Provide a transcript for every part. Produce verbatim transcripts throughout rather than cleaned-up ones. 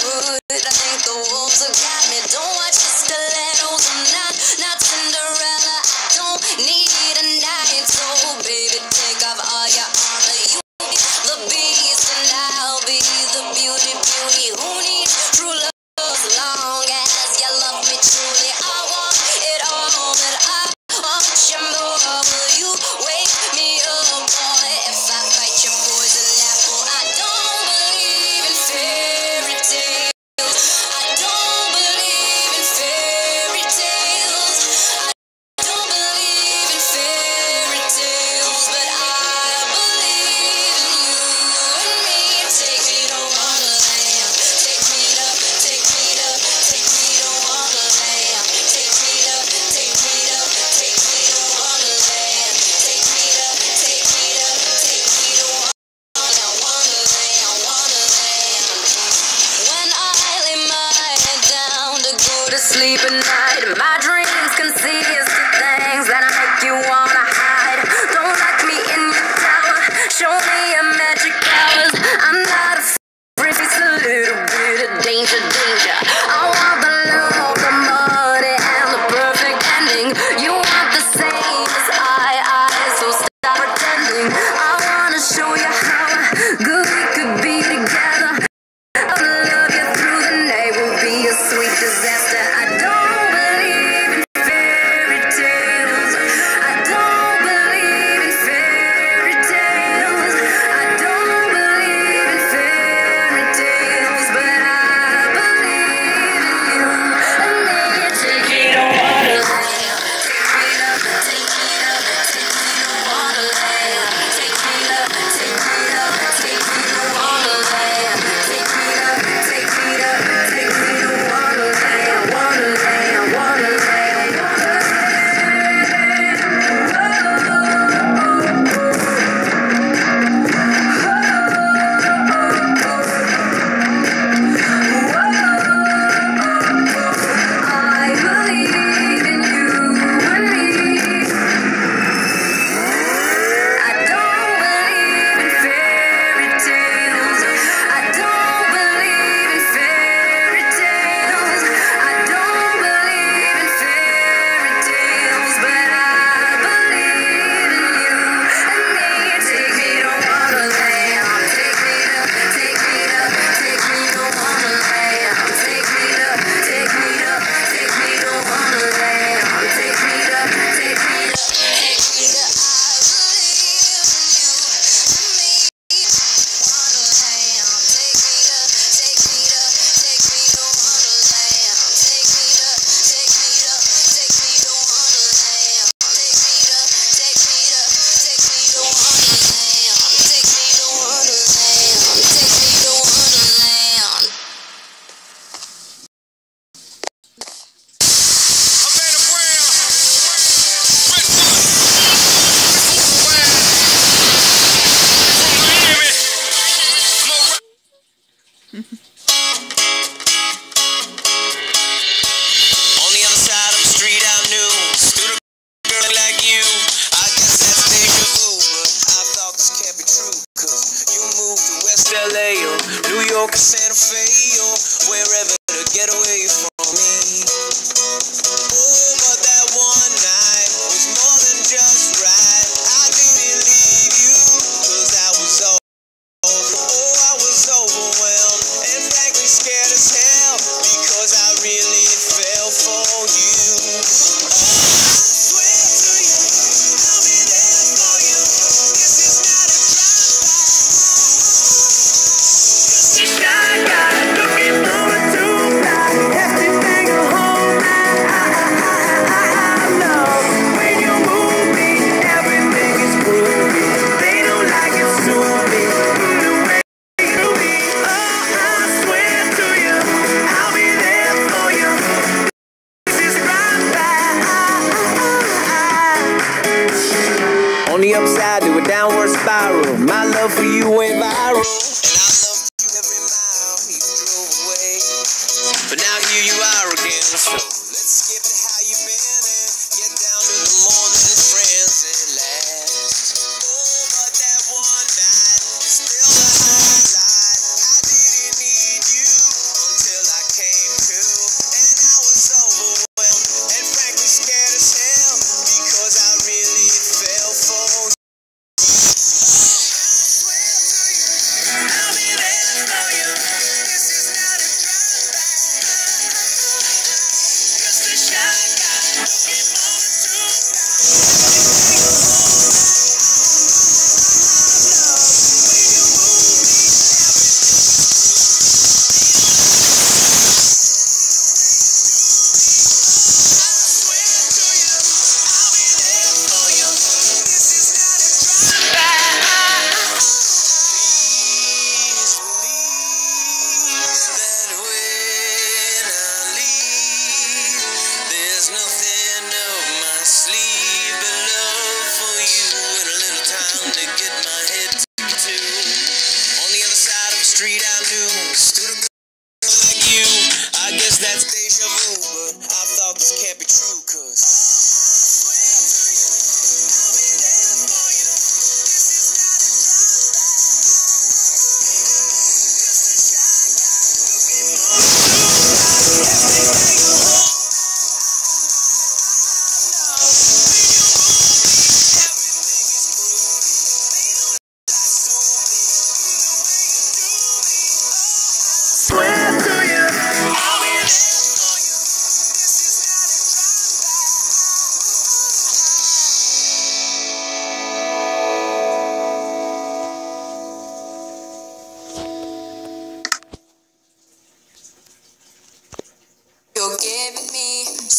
would. I think the wolves have got me. Don't watch the stilettos. I'm not, not Cinderella. I don't need a knight. So baby, take off all your armor. You be the beast and I'll be the beauty, beauty. Who needs true love as long as you love me truly? I want it all, but I want you more. Will you wake me up, boy, if I bite your poison apple? I don't believe in fairy tales. I don't believe in fairy tales. I don't believe in fairy tales, but I believe in you and me. Take me to Wonderland. Take me to, take me to, take me to Wonderland. Take me to, take me to, take me to Wonderland. Take me to, take me to, take me to Wonderland, Wonderland, Wonderland. When I lay my head down to go to sleep at night, my dreams consist of things that make you wanna hide. Don't lock me in your tower, show me your magic powers. I'm not afraid, it's a little bit of danger, danger. I want the love, the money, and the perfect ending. You want the same as I, I, so stop pretending. I wanna show you how good we could be together. I'll love you through the night, will be a sweet disaster. I don't believe in fairy tales. I don't believe in fairy tales. I don't believe in fairy tales, but I believe in you and me. Take me to Wonderland. Take me to, take me to, take me to Wonderland. Take me to, take me to, take me to Wonderland. Take me to, take me to, take me to Wonderland, Wonderland, Wonderland, I believe in you and me. I don't believe in fairy tales. I don't believe in fairy tales. I don't believe in fairy tales, but I believe in you and me. Take me to Wonderland. Take me to, take me to, take me to Wonderland. Take me to, take me to, take me to Wonderland. Take me to, take me to, take me to, on the other side of the street I knew stood a girl like you. I guess that's deja vu, but I thought this can't be true, cause you moved to West L A or New York or Santa Fe or wherever to get away from me. Oh, but that one night was more than just right. I didn't leave you, cause I was all Oh, I was overwhelmed and frankly scared as hell because I really fell for you. Oh, I swear to you, I'll be there for you. This is not a drive-by. Sky guy looking for a two-pack, have to bring her home. I, I, I, I, I know when you move me, everything is groovy. They don't like it soon. On the upside to a downward spiral, my love for you went viral. And I loved you every mile you drove away. But now here you are again, so let's skip to how you've been and get down to the more than friends at last. Oh, but that one night is still a highlight. I didn't need you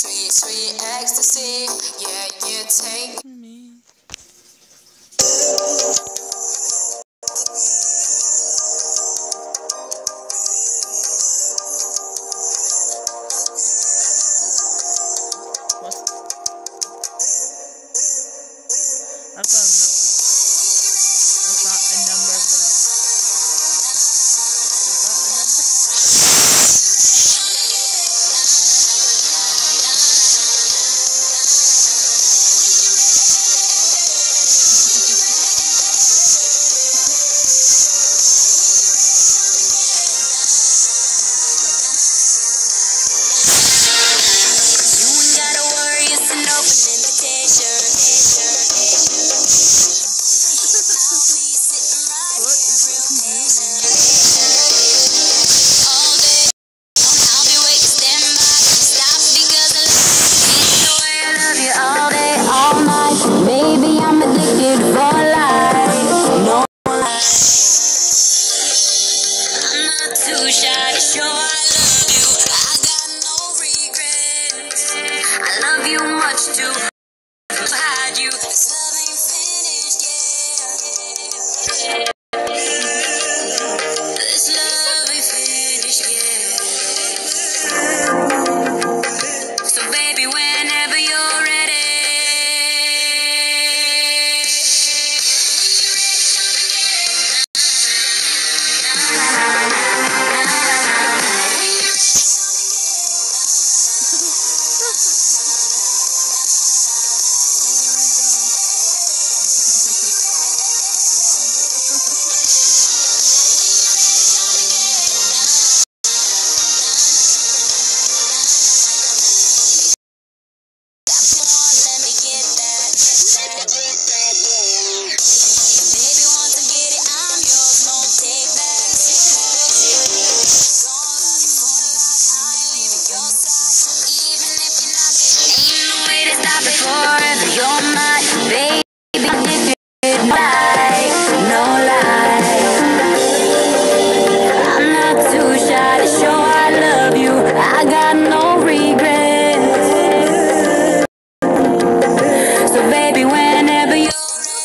Sweet, sweet ecstasy. Yeah, you take me. That's not a number. That's not a number, bro. That's not a number. You ain't gotta worry, it's an open invitation. Baby, I'm addicted for life. No lie. I'm not too shy to show I love you. I got no regrets. I love you much too. I've had you. This love ain't finished yet. This love ain't finished yet. So baby, whenever you're ready. Forever, you're my baby, goodbye, no lie. I'm not too shy to show I love you. I got no regrets. So baby, whenever you're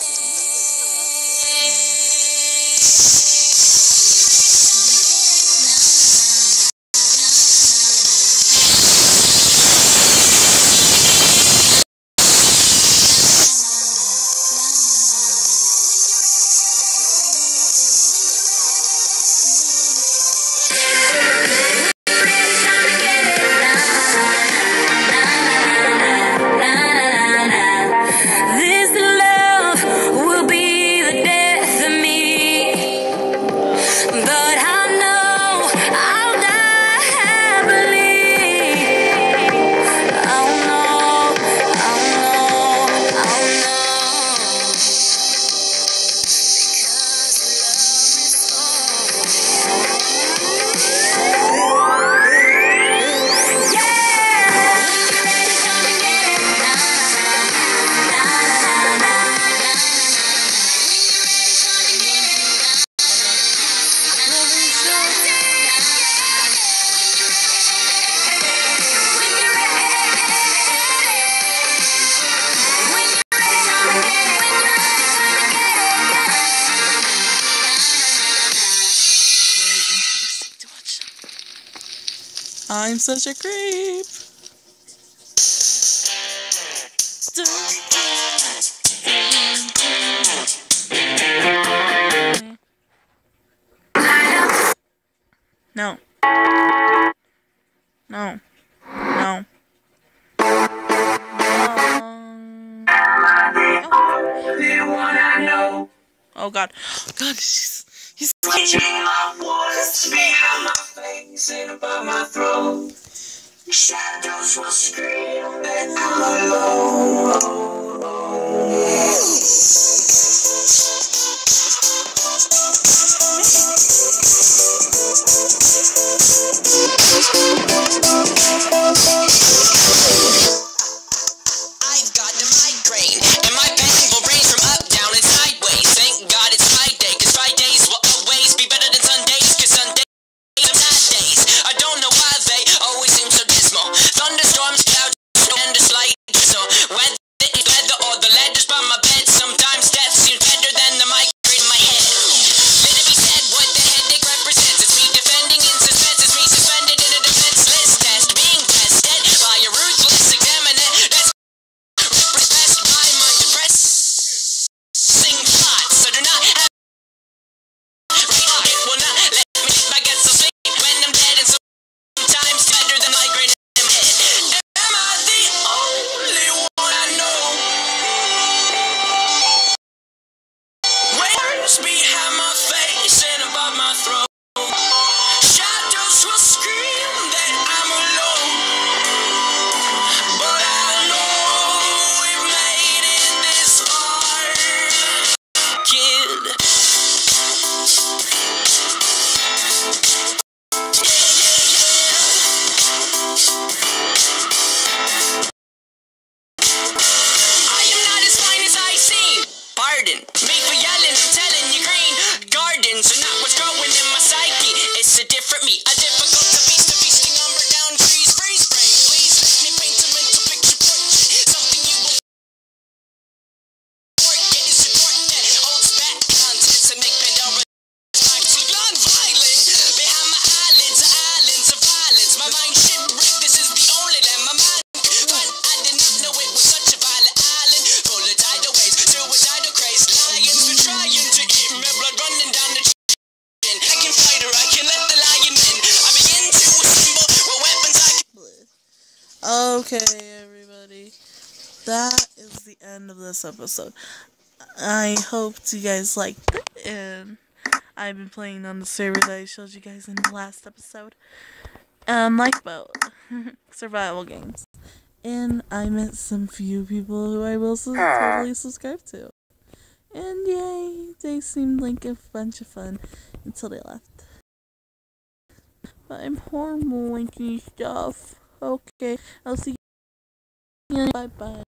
I'm such a creep. No. No. No. Um, oh God. God, she's he's shadows will scream and I'm alone. I've got the migraine, and my pain will range from up, down, and sideways. Thank God it's Friday, cause Fridays will always be better than Sundays, cause Sundays are bad days. I don't know why they always seem so dismal. Thunderstorms, clouds, scream that I'm alone, but I know we've made it this far, kid. I am not as fine as I seem. Pardon me for yelling and telling you green gardens are not what's growing in my psyche. It's a different me, a difficult to beast, a feasting on burnt down trees, freeze frame. Please let me paint a mental picture portrait, something you will forget is important that holds back context and make Pandora like too non-violent. Behind my eyelids are islands of violence. My mind shipwrecked, this is the only land my mind could find. I did not know it was such a violent island, full of tidal waves, suicidal craze. Lions were trying to eat me, blood running down the chin. I can fight her, I can let the lion win. I begin to assemble what weapons I can. Okay, everybody. That is the end of this episode. I hope you guys liked it, and I've been playing on the server that I showed you guys in the last episode. Um, Lifeboat. Survival games. And I met some few people who I will su- totally subscribe to. And yay, they seemed like a bunch of fun until they left. But I'm horrible liking stuff. Okay, I'll see you. Bye bye.